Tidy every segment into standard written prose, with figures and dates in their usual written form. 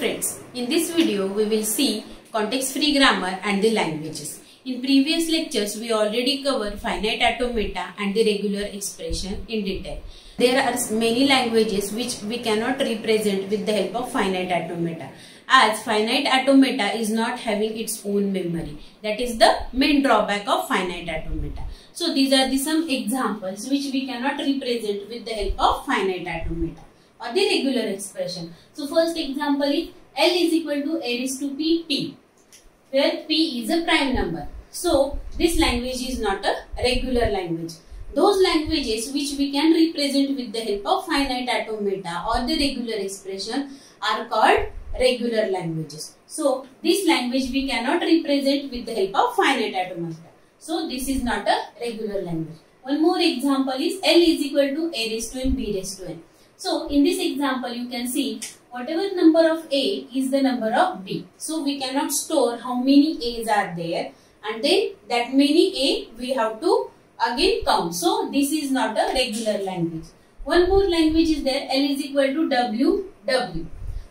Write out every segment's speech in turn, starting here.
friends, in this video we will see context-free grammar and the languages. In previous lectures we already covered finite automata and the regular expression in detail. There are many languages which we cannot represent with the help of finite automata, as finite automata is not having its own memory. That is the main drawback of finite automata. So these are some examples which we cannot represent with the help of finite automata or the regular expression. So first example is L is equal to a raised to p, where p is a prime number. So this language is not a regular language. Those languages which we can represent with the help of finite automata or the regular expression are called regular languages. So this language we cannot represent with the help of finite automata. So this is not a regular language. One more example is L is equal to a raised to n, b raised to n. So in this example you can see whatever number of a is the number of b. So we cannot store how many a's are there, and then that many a we have to again count. So this is not a regular language. One more language is there, L is equal to w.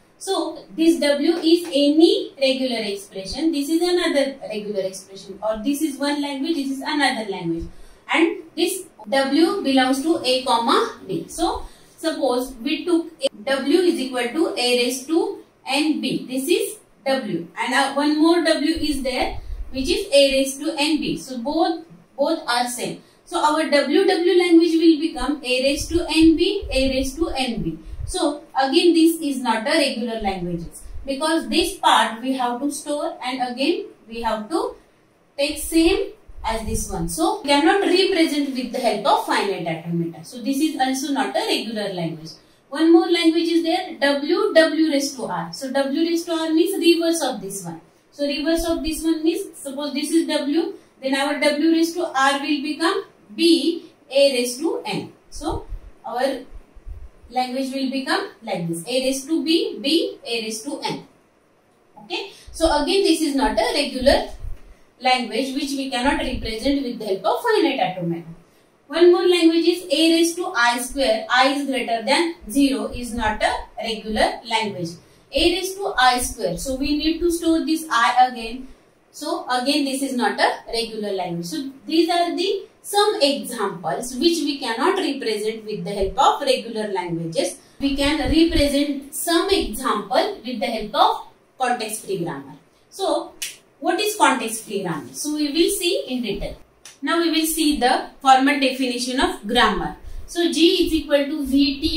So this w is any regular expression, this is another regular expression, or this is one language, this is another language, and this w belongs to a comma b. So suppose we took w is equal to a raised to nb, this is w, and one more w is there which is a raised to nb. So both are same. So our w language will become a raised to nb, a raised to nb. So again this is not a regular languages, because this part we have to store and again we have to take same as this one. So we cannot represent with the help of finite automata. So this is also not a regular language. One more language is there, w raised to r. So w raised to r means reverse of this one. So reverse of this one means, suppose this is w, then our w raised to r will become b a raised to n. So our language will become like this, a raised to b a raised to n. Okay. So again this is not a regular language which we cannot represent with the help of finite automata. One more language is a raised to I square, I is greater than 0 is not a regular language. A raised to I square, so we need to store this I again. So again this is not a regular language. So these are the some examples which we cannot represent with the help of regular languages. We can represent some example with the help of context-free grammar. So what is context-free grammar? So we will see in detail. Now we will see the formal definition of grammar. So G is equal to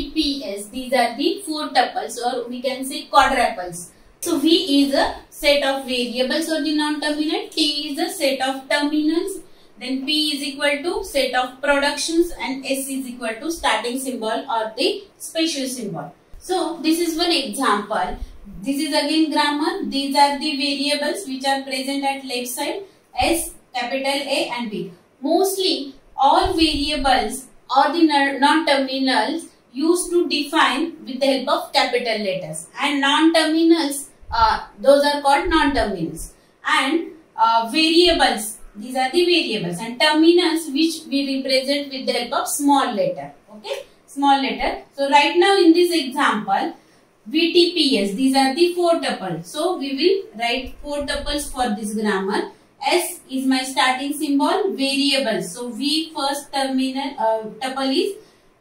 VTPS. These are the four tuples, or we can say quadruples. So V is a set of variables or the non-terminal. T is a set of terminals. Then P is equal to set of productions, and S is equal to starting symbol or the special symbol. So this is one example. This is again grammar. These are the variables which are present at left side, S, capital A and B. Mostly all variables or the non-terminals used to define with the help of capital letters, and non-terminals, those are called non-terminals, and variables, these are the variables, and terminals which we represent with the help of small letter. Okay, small letter. So right now in this example, VTPS, these are the four tuples. So we will write four tuples for this grammar. S is my starting symbol, variables. So V first terminal tuple is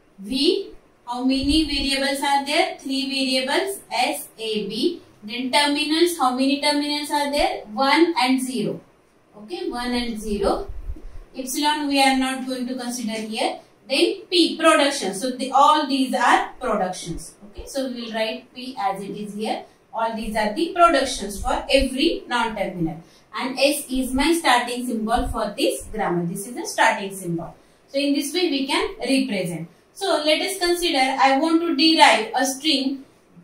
V. How many variables are there? 3 variables, S, A, B. Then terminals, how many terminals are there? 1 and 0. Okay, 1 and 0. Epsilon we are not going to consider here. Then P, production. So all these are productions. Okay, so we will write P as it is here. All these are the productions for every non-terminal. And S is my starting symbol for this grammar. This is a starting symbol. So in this way we can represent. So let us consider I want to derive a string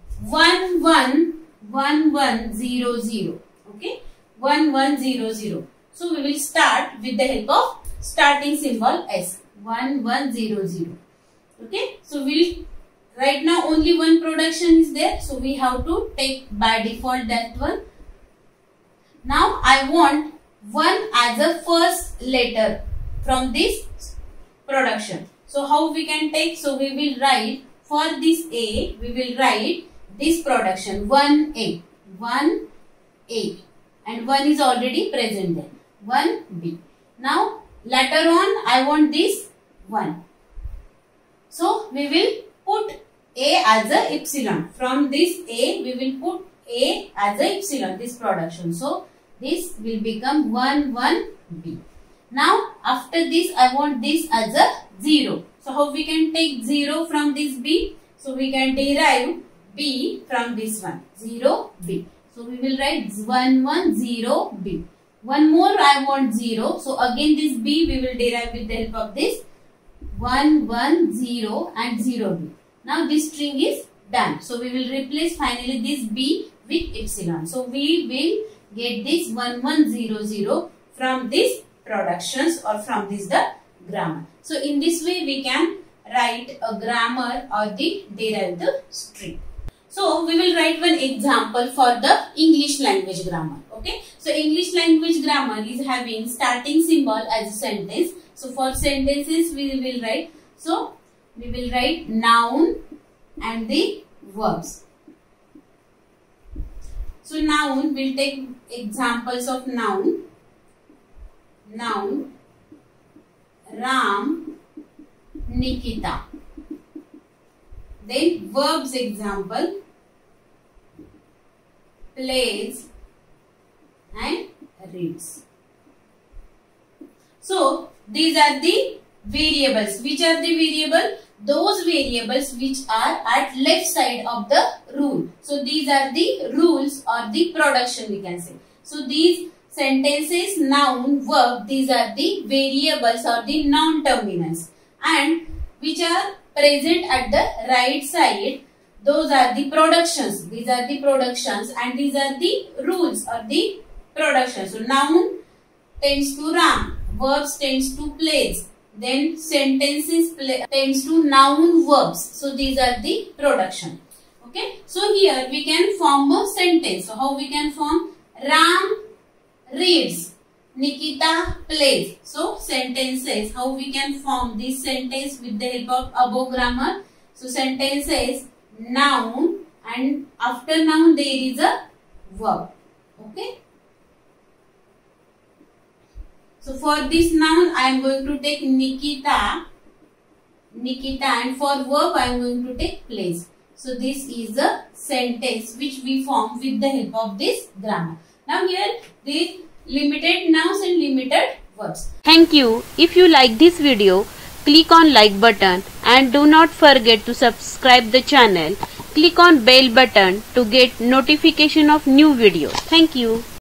111100. Okay, 1100. So we will start with the help of starting symbol S, 1100. Okay, so we'll right now only one production is there, so we have to take by default that one. Now I want 1 as a first letter from this production. So how we can take? So we will write for this A, we will write this production 1A, 1A, and 1 is already present there, 1B. Now later on I want this 1. So we will put A as a epsilon. From this A we will put A as a epsilon, this production. So this will become 1, 1B. Now after this I want this as a 0. So how we can take 0 from this B? So we can derive B from this one, 0, B. So we will write 1, 1, 0, B. One more I want 0. So again this B we will derive with the help of this 1, 1, 0 and 0, B. Now this string is done. So we will replace finally this B with epsilon. So we will get this 1, 1, 0, 0 from this productions or from this the grammar. So in this way we can write a grammar or the derive the string. So we will write one example for the English language grammar. Okay. So English language grammar is having starting symbol as a sentence. So for sentences we will write. So we will write noun and the verbs. So noun, we'll take examples of noun. Noun, Ram, Nikita. Then verbs example, plays and reads. So these are the variables. Which are the variable? Those variables which are at left side of the rule. So these are the rules or the production we can say. So these sentences, noun, verb, these are the variables or the non-terminals, and which are present at the right side, those are the productions. These are the productions and these are the rules or the productions. So noun tends to Ram, verbs tends to plays, then sentences tends to noun, verbs. So these are the production. Okay. So here we can form a sentence. So how we can form? Ram reads, Nikita plays. So sentences, how we can form this sentence with the help of above grammar? So sentences, noun, and after noun there is a verb. Okay. So for this noun I am going to take Nikita, and for verb I am going to take plays. So this is a sentence which we form with the help of this grammar. Now here the limited nouns and limited verbs. Thank you. If you like this video, click on like button and do not forget to subscribe the channel. Click on bell button to get notification of new videos. Thank you.